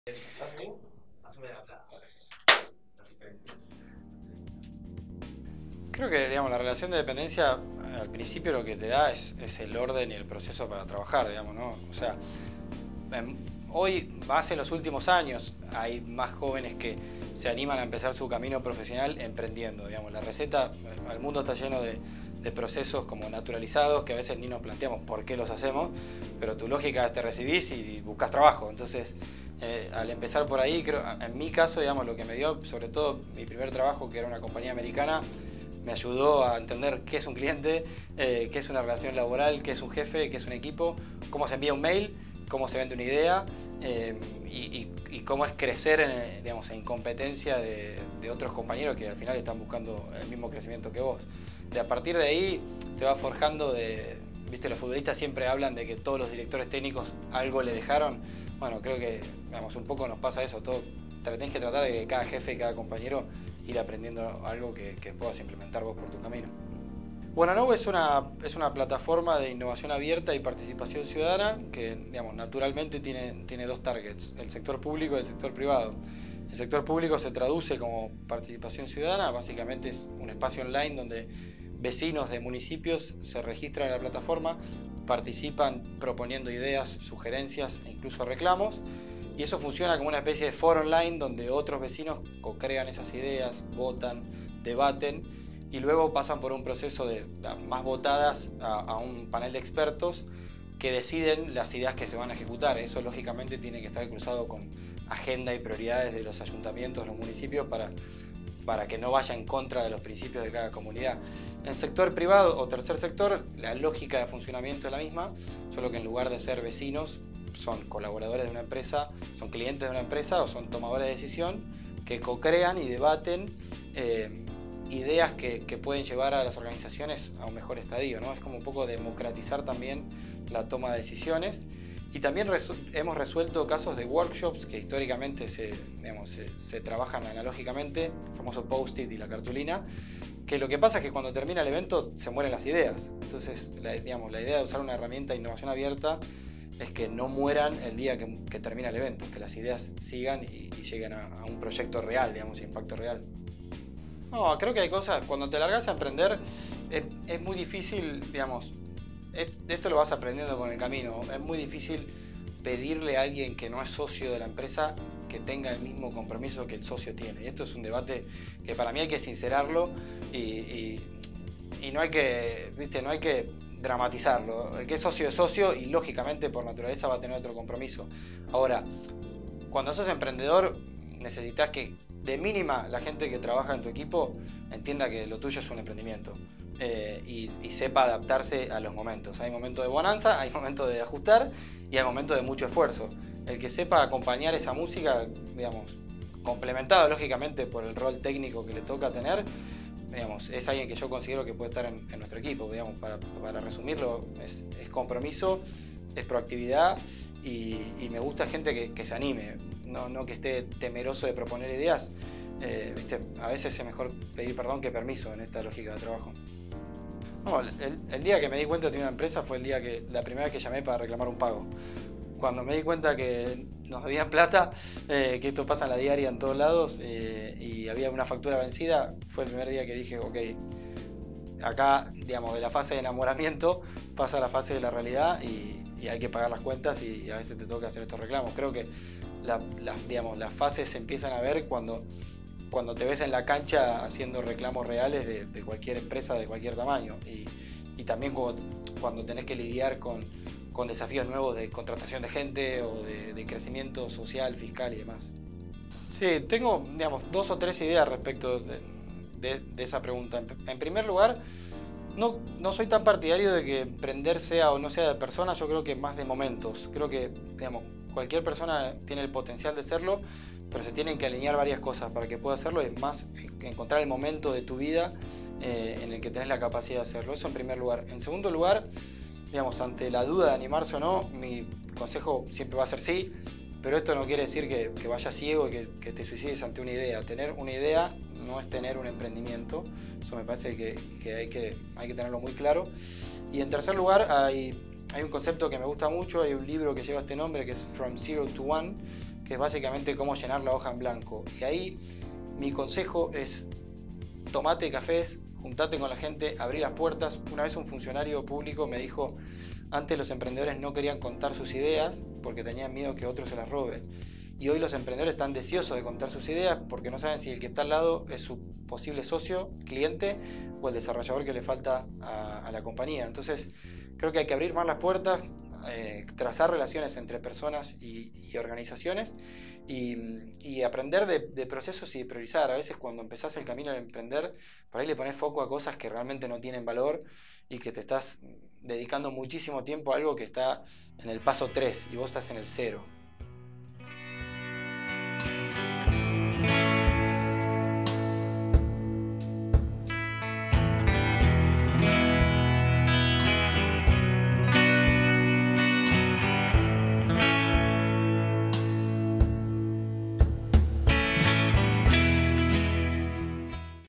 ¿Estás bien? Hazme la plata. Creo que la relación de dependencia al principio lo que te da es el orden y el proceso para trabajar, digamos, ¿no? O sea, hoy, más en los últimos años, hay más jóvenes que se animan a empezar su camino profesional emprendiendo, digamos. La receta, el mundo está lleno de procesos como naturalizados que a veces ni nos planteamos por qué los hacemos, pero tu lógica es te recibís y buscas trabajo. Entonces, al empezar por ahí, creo, en mi caso, digamos, lo que me dio, sobre todo mi primer trabajo, que era una compañía americana, me ayudó a entender qué es un cliente, qué es una relación laboral, qué es un jefe, qué es un equipo, cómo se envía un mail, cómo se vende una idea y cómo es crecer en competencia de otros compañeros que al final están buscando el mismo crecimiento que vos. A partir de ahí te vas forjando viste, los futbolistas siempre hablan de que todos los directores técnicos algo le dejaron. Bueno, creo que un poco nos pasa eso, tenés que tratar de que cada jefe y cada compañero ir aprendiendo algo que puedas implementar vos por tu camino. Buenanow es una plataforma de innovación abierta y participación ciudadana que, naturalmente tiene dos targets, el sector público y el sector privado. El sector público se traduce como participación ciudadana, básicamente es un espacio online donde vecinos de municipios se registran en la plataforma, participan proponiendo ideas, sugerencias e incluso reclamos, y eso funciona como una especie de foro online donde otros vecinos co-crean esas ideas, votan, debaten y luego pasan por un proceso de más votadas a un panel de expertos que deciden las ideas que se van a ejecutar. Eso lógicamente tiene que estar cruzado con agenda y prioridades de los ayuntamientos, los municipios, para que no vaya en contra de los principios de cada comunidad. En el sector privado o tercer sector, la lógica de funcionamiento es la misma, solo que en lugar de ser vecinos, son colaboradores de una empresa, son clientes de una empresa o son tomadores de decisión que co-crean y debaten ideas que pueden llevar a las organizaciones a un mejor estadio, ¿no? Es como un poco democratizar también la toma de decisiones. Y también hemos resuelto casos de workshops que históricamente se trabajan analógicamente, el famoso post-it y la cartulina, que lo que pasa es que cuando termina el evento se mueren las ideas. Entonces, la idea de usar una herramienta de innovación abierta es que no mueran el día que termina el evento, que las ideas sigan y lleguen a un proyecto real, impacto real. No, creo que hay cosas, cuando te largas a emprender, es muy difícil, esto lo vas aprendiendo con el camino, es muy difícil pedirle a alguien que no es socio de la empresa que tenga el mismo compromiso que el socio tiene. Y esto es un debate que para mí hay que sincerarlo y no hay que dramatizarlo. El que es socio y lógicamente por naturaleza va a tener otro compromiso. Ahora, cuando sos emprendedor necesitas que de mínima la gente que trabaja en tu equipo entienda que lo tuyo es un emprendimiento y sepa adaptarse a los momentos. Hay momentos de bonanza, hay momentos de ajustar y hay momentos de mucho esfuerzo. El que sepa acompañar esa música, complementado lógicamente por el rol técnico que le toca tener, es alguien que yo considero que puede estar en nuestro equipo. Para resumirlo, es compromiso, es proactividad y me gusta gente que se anime, no que esté temeroso de proponer ideas. A veces es mejor pedir perdón que permiso en esta lógica de trabajo. No, el día que me di cuenta de tener una empresa fue la primera vez que llamé para reclamar un pago. Cuando me di cuenta que nos debían plata, que esto pasa en la diaria en todos lados y había una factura vencida, fue el primer día que dije, ok, acá, de la fase de enamoramiento pasa a la fase de la realidad y hay que pagar las cuentas y a veces te toca hacer estos reclamos. Creo que las fases se empiezan a ver cuando te ves en la cancha haciendo reclamos reales de cualquier empresa de cualquier tamaño y también cuando tenés que lidiar con desafíos nuevos de contratación de gente o de crecimiento social, fiscal y demás. Sí, tengo dos o tres ideas respecto de esa pregunta. En primer lugar, no soy tan partidario de que emprender sea o no sea de personas, yo creo que más de momentos. Creo que cualquier persona tiene el potencial de serlo, pero se tienen que alinear varias cosas para que pueda hacerlo. Es más, encontrar el momento de tu vida en el que tenés la capacidad de hacerlo. Eso en primer lugar. En segundo lugar, ante la duda de animarse o no, mi consejo siempre va a ser sí, pero esto no quiere decir que vayas ciego y que te suicides ante una idea. Tener una idea no es tener un emprendimiento, eso me parece que hay que tenerlo muy claro. Y en tercer lugar, hay un concepto que me gusta mucho, hay un libro que lleva este nombre que es From Zero to One, que es básicamente cómo llenar la hoja en blanco. Y ahí mi consejo es: tomate cafés, juntate con la gente, abrí las puertas. Una vez un funcionario público me dijo: antes los emprendedores no querían contar sus ideas porque tenían miedo que otros se las roben. Y hoy los emprendedores están deseosos de contar sus ideas porque no saben si el que está al lado es su posible socio, cliente o el desarrollador que le falta a la compañía. Entonces creo que hay que abrir más las puertas, trazar relaciones entre personas y organizaciones y aprender de procesos y de priorizar. A veces cuando empezás el camino de emprender, por ahí le pones foco a cosas que realmente no tienen valor y que te estás dedicando muchísimo tiempo a algo que está en el paso 3 y vos estás en el 0.